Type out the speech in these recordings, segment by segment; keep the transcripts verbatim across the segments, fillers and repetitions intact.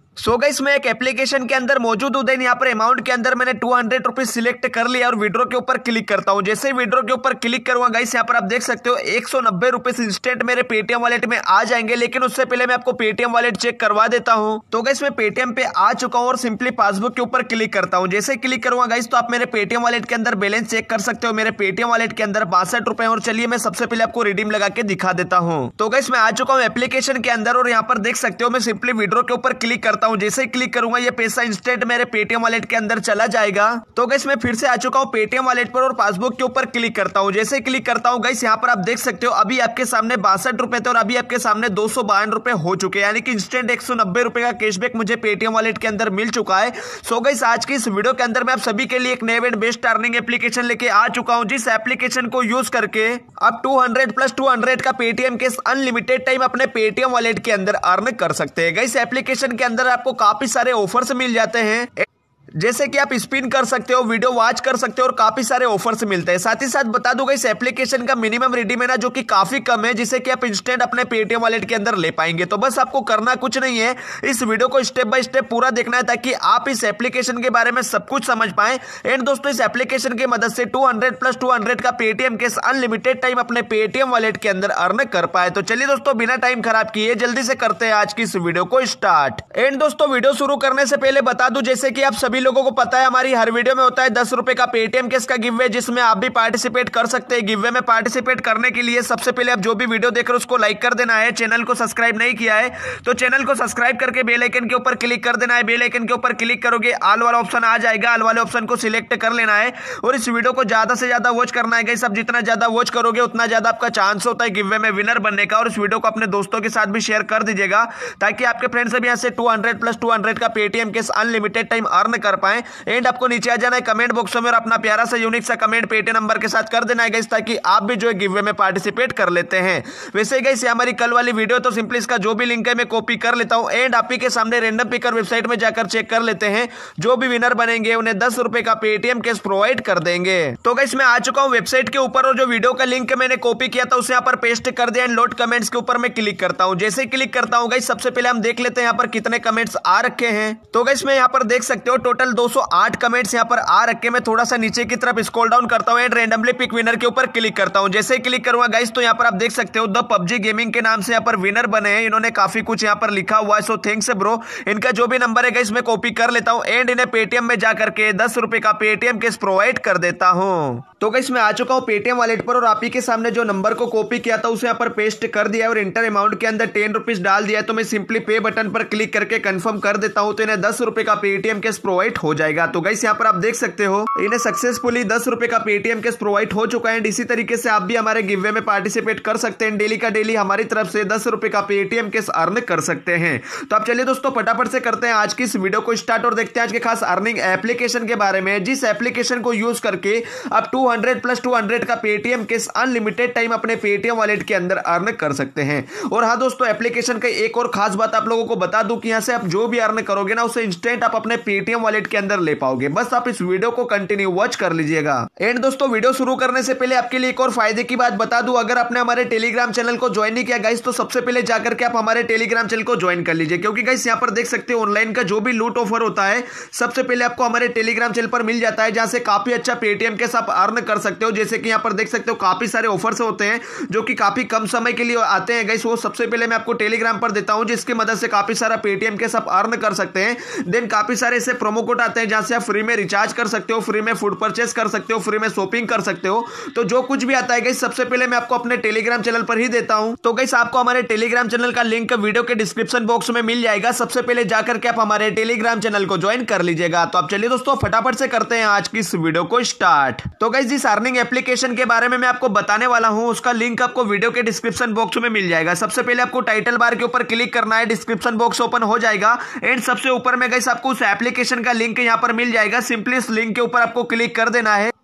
So guys मैं एक application के अंदर मौजूद हूं। देन यहाँ पर अमाउंट के अंदर मैंने टू हंड्रेड रुपीज सिलेक्ट कर लिया और विड्रॉ के ऊपर क्लिक करता हूं। जैसे ही विड्रॉ के ऊपर क्लिक करूंगा गाइस यहाँ पर आप देख सकते हो एक सौ नब्बे रुपीज इंस्टेंट मेरे पेटीएम वॉलेट में आ जाएंगे। लेकिन उससे पहले मैं आपको पेटीएम वॉलेट चेक करवा देता हूं। तो गाइस मैं पेटीएम पे आ चुका हूं और सिंपली पासबुक के ऊपर क्लिक करता हूं। जैसे क्लिक करूंगा गाइस तो आप मेरे पेटीएम वॉलेट के अंदर बैलेंस चेक कर सकते हो। मेरे पेटीएम वॉलेट के अंदर बासठ रुपए और चलिए मैं सबसे पहले आपको रिडीम लगा के दिखा देता हूं। तो गाइस मैं आ चुका हूं एप्लीकेशन के अंदर और यहाँ पर देख सकते हो मैं सिंपली विड्रॉ के ऊपर क्लिक करता हूं। जैसे ही क्लिक करूंगा ये पैसा इंस्टेंट मेरे पेटीएम वॉलेट के अंदर चला जाएगा। तो गाइस मैं फिर से आ चुका हूं पेटीएम वॉलेट पर और पासबुक के ऊपर क्लिक करता हूं। जैसे क्लिक करता हूं गाइस यहाँ पर आप देख सकते हो अभी आपके सामने बासठ रुपए थे और अभी आपके सामने दो सौ बावन रुपए हो चुके हैं, यानी कि इंस्टेंट एक सौ नब्बे रुपए का कैशबैक मुझे पेटीएम वॉलेट के अंदर मिल चुका है। सो गाइस आज की इस वीडियो के अंदर मैं आप सभी के लिए एक नए एंड बेस्ट अर्निंग एप्लीकेशन लेके आ चुका हूं, जिस एप्लीकेशन को यूज करके आप two hundred plus two hundred का पेटीएम के अनलिमिटेड टाइम अपने पेटीएम वॉलेट के अंदर अर्न कर सकते हैं। गाइस एप्लीकेशन के अंदर आपको काफी सारे ऑफर्स मिल जाते हैं, जैसे कि आप स्पिन कर सकते हो, वीडियो वॉच कर सकते हो और काफी सारे ऑफर्स मिलते हैं। साथ ही साथ बता दूंगा इस एप्लीकेशन का मिनिमम रिडीम है ना जो कि काफी कम है, जिसे कि आप इंस्टेंट अपने पेटीएम वॉलेट के अंदर ले पाएंगे। तो बस आपको करना कुछ नहीं है, इस वीडियो को स्टेप बाय स्टेप पूरा देखना है ताकि आप इस एप्लीकेशन के बारे में सब कुछ समझ पाए। एंड दोस्तों इस एप्लीकेशन की मदद से two hundred plus two hundred का पेटीएम के अनलिमिटेड टाइम अपने पेटीएम वॉलेट के अंदर अर्न कर पाए। तो चलिए दोस्तों बिना टाइम खराब किए जल्दी से करते हैं आज की इस वीडियो को स्टार्ट। एंड दोस्तों वीडियो शुरू करने से पहले बता दूं, जैसे कि आप सभी लोगों को पता है हमारी हर वीडियो में होता है दस रुपए का पेटीएम केस का गिव अवे, जिसमें आप भी पार्टिसिपेट कर सकते हैं। गिव अवे में पार्टिसिपेट करने के लिए सबसे पहले आप जो भी वीडियो देख रहे हो उसको लाइक कर देना है। चैनल को सब्सक्राइब नहीं किया है तो चैनल को सब्सक्राइब करके बेल आइकन के ऊपर क्लिक कर देना है। बेल आइकन के ऊपर क्लिक करोगे ऑल वाला ऑप्शन आ जाएगा, ऑल वाले ऑप्शन को सिलेक्ट कर लेना है और इस वीडियो को ज्यादा से ज्यादा वॉच करना है। गाइस आप जितना ज्यादा वॉच करोगे उतना ज्यादा आपका चांस होता है गिव अवे में विनर बनने का। और इस वीडियो को अपने दोस्तों के साथ भी शेयर कर दीजिएगा ताकि आपके फ्रेंड्स भी यहाँ से two hundred plus two hundred का Paytm cash unlimited time earn कर पाए। एंड आपको नीचे आ जाना है कमेंट बॉक्स में और अपना प्यारा सा यूनिक सा कमेंट पेटीएम नंबर के साथ कर देना है गाइस, ताकि आप भी जो है गिव अवे में पार्टिसिपेट कर लेते हैं। वैसे गाइस ये हमारी कल वाली वीडियो, तो सिंपली इसका जो भी लिंक है मैं कॉपी कर लेता हूं एंड आप ही के सामने रैंडम पिकर वेबसाइट में जाकर चेक कर लेते हैं। जो भी विनर बनेंगे उन्हें दस रुपए का पेटीएम केस प्रोवाइड कर देंगे। तो गाइस मैं आ चुका हूं वेबसाइट के ऊपर और जो वीडियो का लिंक मैंने कॉपी किया था उसे यहाँ पर पेस्ट कर दिया एंड लोड कमेंट्स के ऊपर मैं क्लिक करता हूं। जैसे क्लिक करता हूं गाइस सबसे पहले हम देख लेते हैं यहाँ पर कितने कमेंट्स आ रखे हैं। तो गाइस मैं यहाँ पर देख सकते हो टोटल दो सौ आठ कमेंट्स यहाँ पर आ रखे। मैं थोड़ा सा नीचे की तरफ स्क्रॉल डाउन करता हूं एंड रैंडमली पिक विनर के ऊपर क्लिक करता हूं। जैसे ही क्लिक करूंगा गाइस तो यहाँ पर आप देख सकते हो द पबजी गेमिंग के नाम से यहाँ पर विनर बने हैं। इन्होंने काफी कुछ यहाँ पर लिखा हुआ है, सो थैंक्स ब्रो। इनका जो भी नंबर है गाइस मैं कॉपी कर लेता हूं एंड इन्हें पेटीएम में जाकर के दस रुपए का पेटीएम केस प्रोवाइड कर देता हूं। तो गाइस मैं आ चुका हूं पेटीएम वॉलेट पर और आप ही के सामने जो नंबर को कॉपी किया था उसे यहाँ पर पेस्ट कर दिया और इंटर अमाउंट के अंदर टेन रुपीज डाल दिया। तो मैं सिंपली पे बटन पर क्लिक करके कंफर्म कर देता हूं तो इन्हें दस रुपए का पेटीएम केस प्रोवाइड हो जाएगा। तो गाइस यहाँ पर आप देख सकते हो इन्हें सक्सेसफुली दस रुपए का पेटीएम केस प्रोवाइड हो चुका है। इसी तरीके से आप भी हमारे गिव अवे में पार्टिसिपेट कर सकते हैं। डेली का डेली हमारी तरफ से दस रुपए का पेटीएम केस अर्न कर सकते हैं। तो आप चलिए दोस्तों फटाफट से करते हैं आज की इस वीडियो को स्टार्ट और देखते हैं आज के खास अर्निंग एप्लीकेशन के बारे में, जिस एप्लीकेशन को यूज करके आप two hundred plus two hundred का पेटीएम केस अनलिमिटेड टाइम अपने पेटीएम वॉलेट के अंदर अर्न कर सकते हैं। और हाँ दोस्तों एप्लीकेशन का एक और खास बात आप लोगों को बता दूं कि यहां से आप जो भी अर्न करोगे ना उसे इंस्टेंट आप अपने पेटीएम वॉलेट के अंदर ले पाओगे। बस आप इस वीडियो को कंटिन्यू वॉच कर लीजिएगा। एंड दोस्तों वीडियो शुरू करने से पहले आपके लिए एक और फायदे की बात बता दूं, अगर आपने हमारे टेलीग्राम चैनल को ज्वाइन नहीं किया गाइस तो सबसे पहले जाकर के आप हमारे टेलीग्राम चैनल को ज्वाइन कर लीजिए, क्योंकि गाइस यहां पर देख सकते हो ऑनलाइन का जो भी लूट ऑफर होता है सबसे पहले आपको हमारे टेलीग्राम चैनल पर मिल जाता है, जहां से काफी अच्छा पेटीएम केस आप अर्न कर सकते हो। जैसे कि यहां पर देख सकते हो काफी सारे ऑफर्स होते हैं जो कि काफी कम समय के लिए आते हैं गाइस, वो सबसे पहले मैं आपको टेलीग्राम पर देता हूं, जिसकी मदद से काफी सारा पेटीएम केस आप अर्न कर सकते हैं। देन काफी सारे ऐसे प्रोमो कोड आते हैं जहां से आप फ्री में रिचार्ज कर सकते हो, फ्री में फूड परचेस कर सकते हो, फ्री में शॉपिंग कर सकते हो। तो जो कुछ भी आता है गाइस सबसे पहले मैं आपको अपने टेलीग्राम चैनल पर ही देता हूं। तो गाइस आपको हमारे टेलीग्राम चैनल का लिंक वीडियो के डिस्क्रिप्शन बॉक्स में मिल जाएगा। सबसे पहले जाकर के आप हमारे टेलीग्राम चैनल को ज्वाइन कर लीजिएगा। तो आप चलिए दोस्तों फटाफट से करते हैं आज की इस वीडियो को स्टार्ट। तो गाइस जिस अर्निंग एप्लीकेशन के बारे में मैं आपको बताने वाला हूं उसका लिंक आपको वीडियो के डिस्क्रिप्शन बॉक्स में मिल जाएगा। सबसे पहले आपको टाइटल बार के ऊपर क्लिक करना है, डिस्क्रिप्शन बॉक्स ओपन हो जाएगा एंड सबसे ऊपर में गाइस आपको उस एप्लीकेशन का लिंक यहां पर मिल जाएगा। सिंपली इस लिंक के ऊपर आपको क्लिक कर देना है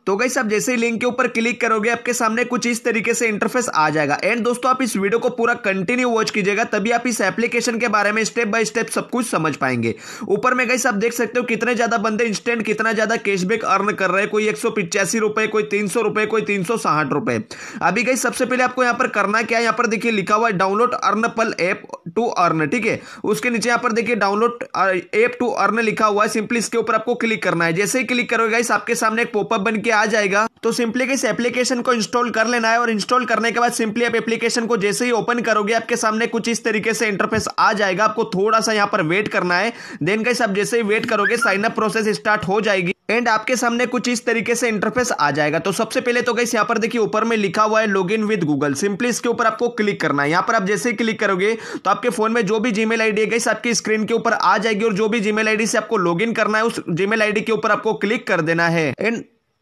तो गाइस आप जैसे ही लिंक के ऊपर क्लिक करोगे आपके सामने कुछ इस तरीके से इंटरफेस आ जाएगा। एंड दोस्तों आप इस वीडियो को पूरा कंटिन्यू वॉच कीजिएगा, तभी आप इस एप्लीकेशन के बारे में स्टेप बाय स्टेप सब कुछ समझ पाएंगे। ऊपर में गाइस आप देख सकते हो कितने ज्यादा बंदे इंस्टेंट कितना ज्यादा कैशबैक अर्न कर रहे हैं। कोई एक सौ पिचासी रुपए, कोई तीन सौ रुपए, कोई तीन सौ साठ रुपए। अभी गाइस सबसे पहले आपको यहाँ पर करना क्या है, यहाँ पर देखिए लिखा हुआ है download EarnPal app to earn, ठीक है। उसके नीचे यहाँ पर देखिए डाउनलोड ऐप टू अर्न लिखा हुआ है, सिंपली इसके ऊपर आपको क्लिक करना है। जैसे ही क्लिक करोगे गाइस आपके सामने एक पॉपअप बन के आ जाएगा। तो सिंपली इस एप्लीकेशन को इंस्टॉल कर लेना है और इंस्टॉल करने के बाद सिंपली आप एप्लीकेशन को जैसे ही ओपन करोगे आपके सामने कुछ इस तरीके से इंटरफेस आ जाएगा। आपको थोड़ा सा यहां पर वेट करना है। देन गाइस आप जैसे ही वेट करोगे साइन अप प्रोसेस स्टार्ट हो जाएगी एंड आपके सामने कुछ इस तरीके से इंटरफेस आ जाएगा। तो सबसे पहले तो गाइस यहां पर देखिए ऊपर में लिखा हुआ है लॉगिन विद गूगल, सिंपली इसके ऊपर आपको क्लिक करना है। यहां पर आप जैसे ही क्लिक करोगे तो आपके फोन में जो भी जीमेल आईडी है गाइस आपकी स्क्रीन के ऊपर आ जाएगी और जो भी जीमेल आईडी से आपको लॉगिन करना है उस जीमेल आईडी के ऊपर आपको क्लिक कर देना है। एंड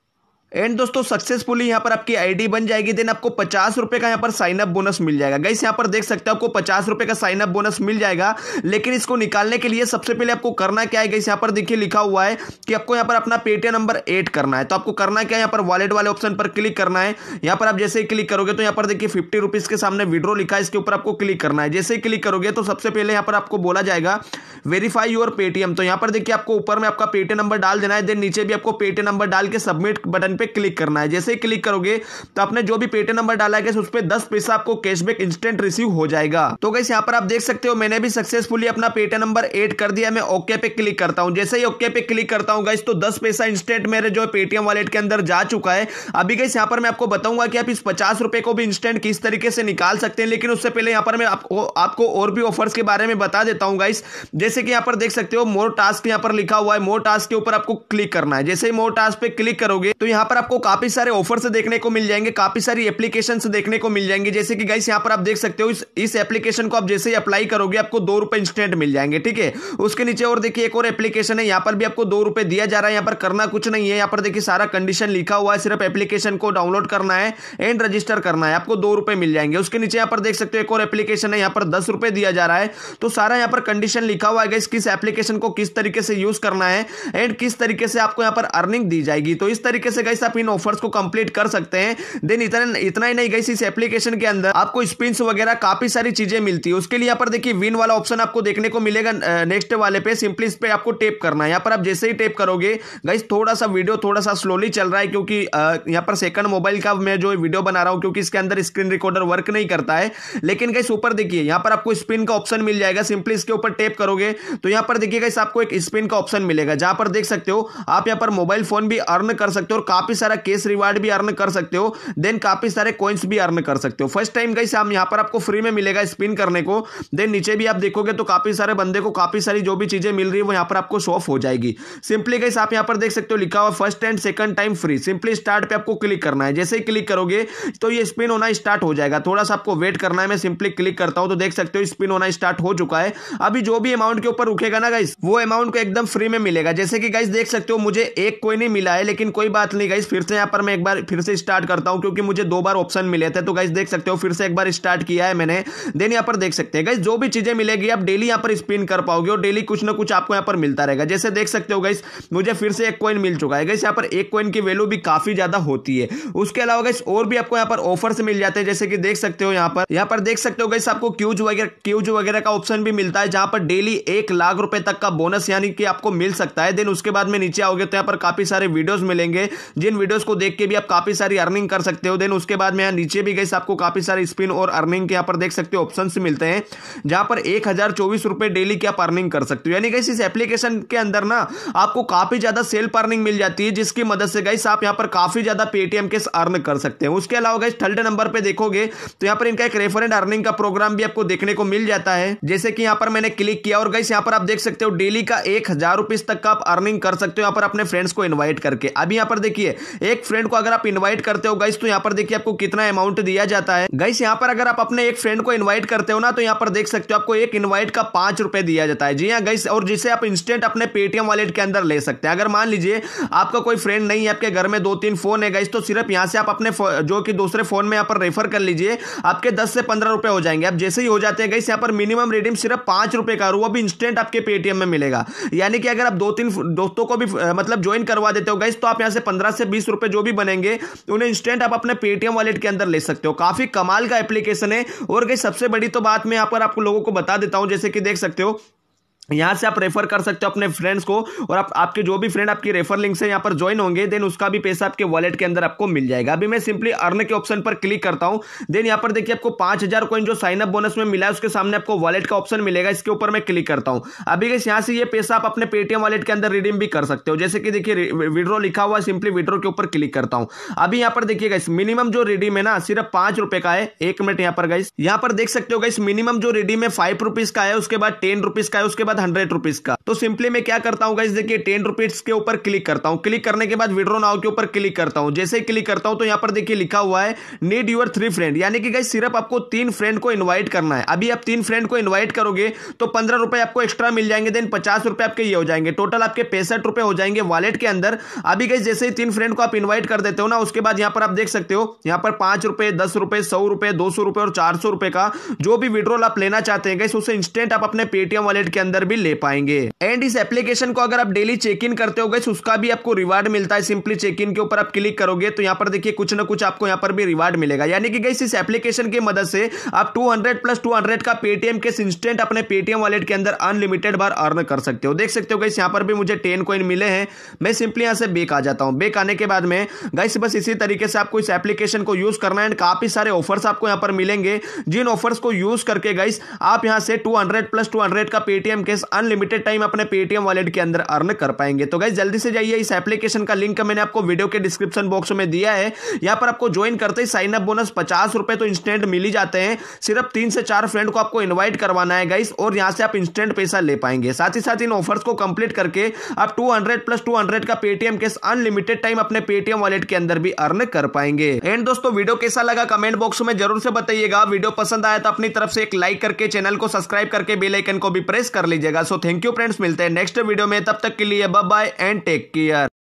एंड दोस्तों सक्सेसफुली यहां पर आपकी आईडी बन जाएगी। देन आपको पचास रुपए का यहां पर साइन अप बोनस मिल जाएगा। गाइस यहां पर देख सकते हो आपको पचास रुपए का साइन अप बोनस मिल जाएगा, लेकिन इसको निकालने के लिए सबसे पहले आपको करना क्या है गाइस, यहां पर देखिए लिखा हुआ है कि आपको यहां पर अपना पेटीएम नंबर ऐड करना है। तो आपको करना क्या है, यहां पर वॉलेट वाले ऑप्शन पर क्लिक करना है। यहां पर आप जैसे ही क्लिक करोगे तो यहां पर देखिए फिफ्टी रुपीज के सामने विड्रॉ लिखा है, इसके ऊपर आपको क्लिक करना है। जैसे ही क्लिक करोगे तो सबसे पहले यहां पर आपको बोला जाएगा वेरीफाई योर पेटीएम। तो यहां पर देखिए आपको ऊपर में आपका पेटीएम नंबर डाल देना है। देन नीचे भी आपको पेटीएम नंबर डाल के सबमिट बटन पे क्लिक करना है। जैसे ही क्लिक करोगे तो आपने जो भी पेटीएम नंबर डाला है उस पे दस पैसा आपको कैशबैक इंस्टेंट रिसीव हो जाएगा। तो गाइस यहां पर आप देख सकते हो मैंने भी सक्सेसफुली अपना पेटीएम नंबर ऐड कर दिया। मैं ओके पे क्लिक करता हूं। जैसे ही ओके पे क्लिक करता हूं गाइस तो दस पैसा इंस्टेंट मेरे जो पेटीएम वॉलेट के अंदर जा चुका है। अभी गाइस यहां पर मैं आपको बताऊंगा कि आप इस पचास रुपए को भी इंस्टेंट किस तरीके से निकाल सकते हैं, लेकिन उससे पहले यहां पर मैं आपको आपको और भी ऑफर्स के बारे में बता देता हूं गाइस। जैसे कि यहां पर देख सकते हो मोर टास्क यहां पर लिखा हुआ है, मोर टास्क के ऊपर आपको क्लिक करना है। जैसे ही मोर टास्क पे क्लिक करोगे तो यहां पर आपको काफी सारे ऑफर्स देखने को मिल जाएंगे, काफी सारी एप्लीकेशंस देखने को मिल जाएंगे। जैसे कि गाइस यहां पर आप देख सकते हो इस इस एप्लीकेशन को आप जैसे ही अप्लाई करोगे आपको दो रुपए इंस्टेंट मिल जाएंगे, ठीक है। उसके नीचे और देखिए एक और एप्लीकेशन है, यहां पर भी आपको दो रुपए दिया जा रहा है। यहां पर करना कुछ नहीं है, यहां पर देखिए सारा कंडीशन लिखा हुआ है, सिर्फ एप्लीकेशन को डाउनलोड करना है एंड रजिस्टर करना है, आपको दो रुपए मिल जाएंगे। उसके नीचे यहां पर देख सकते हो एक और एप्लीकेशन है, यहां पर दस रुपए दिया जा रहा है। तो सारा यहां पर कंडीशन लिखा हुआ है गाइस किस एप्लीकेशन को किस तरीके से यूज करना है एंड किस तरीके से आपको यहां पर अर्निंग दी जाएगी। तो इस तरीके से गाइस आप इन ऑफर्स को कंप्लीट कर सकते हैं। देन इतना इतना ही नहीं गाइस, इस एप्लीकेशन के अंदर आपको स्पिन्स वगैरह काफी सारी चीजें मिलती है। उसके लिए यहाँ पर देखिए विन वाला ऑप्शन आपको देखने को मिलेगा नेक्स्ट वाले पे, सिंपली इस पे आपको टेप करना है। यहाँ पर आप जैसे ही टेप करोगे गाइस थोड़ा सा वीडियो थोड़ा सा स्लोली चल रहा है क्योंकि यहाँ पर सेकंड मोबाइल का मैं जो वीडियो बना रहा हूँ क्योंकि इसके अंदर स्क्रीन रिकॉर्डर वर्क नहीं करता है। लेकिन गाइस ऊपर देखिए यहाँ पर आपको स्पिन का ऑप्शन मिल जाएगा, सिंपली इसके ऊपर टेप करोगे तो यहाँ पर देखिए गाइस आपको एक स्पिन का ऑप्शन मिलेगा, जहां पर देख सकते हो आप यहाँ पर मोबाइल फोन भी अर्न कर सकते हो और काफी सारा कैश रिवार्ड भी अर्न कर सकते हो। देन काफी सारे कॉइंस भी अर्न कर सकते हो। फर्स्ट टाइम गाइस हम यहां पर आपको फ्री में मिलेगा स्पिन करने को। देन नीचे भी आप देखोगे तो काफी सारे बंदे को काफी सारी जो भी चीजें मिल रही है वो यहां पर आपको शो ऑफ हो जाएगी। सिंपली गाइस आप यहां पर देख सकते हो लिखा हुआ first and second time free, simply start पे आपको क्लिक करना है। जैसे ही क्लिक करोगे तो ये स्पिन होना स्टार्ट हो जाएगा, थोड़ा सा आपको वेट करना है। मैं सिंपली क्लिक करता हूं तो देख सकते हो स्पिन होना स्टार्ट हो चुका है। अभी जो भी अमाउंट के ऊपर रुकेगा ना गाइस वो अमाउंट को एकदम फ्री में मिलेगा। जैसे कि गाइस देख सकते हो मुझे एक कोई नहीं मिला है, लेकिन कोई बात नहीं गाइस, फिर से यहां पर मैं एक बार फिर से स्टार्ट करता हूं क्योंकि मुझे दो बार ऑप्शन मिले थे। तो गाइस देख सकते हो फिर से एक बार स्टार्ट किया है मैंने। देन यहां पर देख सकते हैं गाइस जो भी चीजें मिलेगी आप डेली यहां पर स्पिन कर पाओगे और डेली कुछ ना कुछ आपको यहां पर मिलता रहेगा। जैसे देख सकते हो गाइस मुझे फिर से एक कॉइन मिल चुका है। गाइस यहां पर एक कॉइन की वैल्यू भी काफी ज्यादा होती है। उसके अलावा गाइस और भी आपको यहां पर ऑफर्स मिल जाते हैं, जैसे कि देख सकते हो यहां पर यहां पर देख सकते हो गाइस आपको क्यूज वगैरह क्यूज वगैरह का ऑप्शन भी मिलता है, जहां पर डेली एक लाख रुपए तक का बोनस यानी कि आपको मिल सकता है। देन उसके बाद में नीचे आओगे तो यहां पर काफी सारे वीडियोस मिलेंगे, जिन वीडियोस को देख के भी आप काफी सारी अर्निंग कर सकते हो। देन उसके बाद में यहां नीचे भी गाइस आपको काफी सारे स्पिन और अर्निंग के यहां पर देख सकते हो ऑप्शंस मिलते हैं, जहां पर एक हजार चौबीस रुपए डेली की आप अर्निंग कर सकते हो। यानी गाइस इस एप्लीकेशन के अंदर ना आपको काफी ज्यादा सेल्फ अर्निंग मिल जाती है, जिसकी मदद से गाइस आप यहां पर काफी ज्यादा पेटीएम के अर्न कर सकते हैं। उसके अलावा गाइस थर्ड नंबर पे देखोगे तो यहां पर इनका एक रेफरेंट अर्निंग का प्रोग्राम भी आपको देखने को मिल जाता है। जैसे कि यहां पर मैंने क्लिक किया और गाइस यहां पर आप देख सकते हो डेली का एक हजार रुपए तक का आप अर्निंग कर सकते हो यहां पर अपने फ्रेंड्स को इनवाइट करके। अभी यहां पर देखिए एक फ्रेंड को अगर आप इनवाइट करते हो गाइस तो यहां पर देखिए आपको कितना अमाउंट दिया जाता है। गाइस यहां पर अगर आप अपने एक फ्रेंड को इनवाइट करते हो ना तो यहां पर देख सकते हो आपको एक इनवाइट का पांच रुपए दिया जाता है। जी हां गाइस, और जिसे आप इंस्टेंट अपने पेटीएम वॉलेट के अंदर ले सकते हैं। अगर मान लीजिए आपका कोई फ्रेंड नहीं है, आपके घर में दो तीन फोन है गाइस, तो सिर्फ यहां से आप अपने जो कि दूसरे फोन में यहां पर रेफर कर लीजिए, आपके दस से पंद्रह रुपए हो जाएंगे। आप जैसे ही हो जाते हैं गाइस यहां पर मिनिमम रिडीम सिर्फ पांच रुपए का, वो भी इंस्टेंट आपके पेटीएम में मिलेगा। यानी कि अगर आप दो तीन दोस्तों को भी मतलब ज्वाइन करवा देते हो गाइस तो आप यहां से पंद्रह से से बीस रुपए जो भी बनेंगे उन्हें इंस्टेंट आप अपने पेटीएम वॉलेट के अंदर ले सकते हो। काफी कमाल का एप्लीकेशन है। और गाइस सबसे बड़ी तो बात मैं यहाँ पर आपको लोगों को बता देता हूं, जैसे कि देख सकते हो यहां से आप रेफर कर सकते हो अपने फ्रेंड्स को, और आप आपके जो भी फ्रेंड आपकी रेफर लिंक से यहां पर ज्वाइन होंगे देन उसका भी पैसा आपके वॉलेट के अंदर आपको मिल जाएगा। अभी मैं सिंपली अर्न के ऑप्शन पर क्लिक करता हूं। देन यहां पर देखिए आपको पांच हजार कॉइन जो साइन अप बोनस में मिला है उसके सामने आपको वॉलेट का ऑप्शन मिलेगा, इसके ऊपर मैं क्लिक करता हूं। अभी गाइस यहां से ये पैसा आप अपने पेटीएम वॉलेट के अंदर रिडीम भी कर सकते हो। जैसे कि देखिए विड्रॉ लिखा हुआ है, सिंपली विड्रॉ के ऊपर क्लिक करता हूं। अभी यहां पर देखिए गाइस मिनिमम जो रिडीम है ना सिर्फ पांच रुपए का है। एक मिनट यहां पर गाइस यहां पर देख सकते हो गाइस मिनिमम जो रिडीम है फाइव रुपीज का है, उसके बाद टेन रुपीज का है, उसके बाद हंड्रेड रुपीज का। तो सिंपली मैं क्या करता हूं गाइस, देखिए टेन रुपीज के ऊपर क्लिक करता हूं। क्लिक करने के बाद विड्रॉ नाउ के ऊपर क्लिक करता हूं। जैसे ही क्लिक करता हूं तो यहां पर देखिए लिखा हुआ है नीड योर थ्री फ्रेंड, यानी कि गाइस सिर्फ आपको तीन फ्रेंड को इनवाइट करना है। अभी आप तीन फ्रेंड को इनवाइट करोगे तो पंद्रह रुपए आपको एक्स्ट्रा मिल जाएंगे। देन पचास रुपए आपके ये हो जाएंगे, टोटल आपके पैंसठ रुपए हो जाएंगे वॉलेट के अंदर। अभी गाइस जैसे ही तीन फ्रेंड को आप इनवाइट कर देते हो ना, उसके बाद यहां पर आप देख सकते हो यहां पर पांच रुपए, दस रुपए, सौ रुपए, दो सौ रुपए और चार सौ रुपए का जो भी विड्रॉल आप लेना चाहते हैं गाइस उसे इंस्टेंट आप अपने पेटीएम वॉलेट के अंदर भी ले पाएंगे। एंड इस एप्लीकेशन को अगर आप डेली चेक इन करते हो गाइस उसका भी आपको रिवार्ड मिलता है। सिंपली चेक इन के ऊपर आप क्लिक करोगे तो यहां पर देखिए कुछ ना कुछ आपको यहां पर भी रिवार्ड मिलेगा, यानी कि गाइस इस एप्लीकेशन की मदद से आप दो सौ प्लस दो सौ का पेटीएम के इंस्टेंट अपने पेटीएम वॉलेट के अंदर अनलिमिटेड बार अर्न कर सकते हो। देख सकते हो गाइस यहां पर भी मुझे टेन कॉइन मिले हैं। मैं सिंपली यहां से बैक आ जाता हूं। बैक आने के बाद में गाइस बस इसी तरीके से आपको इस एप्लीकेशन को यूज करना है। काफी सारे ऑफर्स आपको यहां पर मिलेंगे, जिन ऑफर्स को यूज करके गाइस आप यहां से दो सौ प्लस दो सौ का पेटीएम के अनलिमिटेड टाइम अपने पेटीएम वॉलेट के अंदर अर्न कर पाएंगे। तो गाइस जल्दी से जाइए, इस एप्लीकेशन का लिंक मैंने आपको वीडियो के डिस्क्रिप्शन बॉक्स में दिया है। यहां पर आपको ज्वाइन करते ही साइन अप बोनस पचास रुपए तो इंस्टेंट मिल ही जाते हैं। सिर्फ तीन से चार फ्रेंड को आपको इनवाइट करवाना है गाइस और यहां से आप इंस्टेंट पैसा ले पाएंगे। साथ ही साथ इन ऑफर्स को कंप्लीट करके आप दो सौ प्लस दो सौ का पेटीएम के अनलिमिटेड टाइम अपने पेटीएम वॉलेट के अंदर भी अर्न कर पाएंगे। एंड दोस्तों वीडियो कैसा लगा कमेंट बॉक्स में जरूर से बताइएगा। वीडियो पसंद आया तो अपनी तरफ से एक लाइक करके चैनल को सब्सक्राइब करके बेल आइकन को भी प्रेस कर लीजिएगा। सो थैंक यू फ्रेंड्स, मिलते हैं नेक्स्ट वीडियो में, तब तक के लिए bye bye and take care.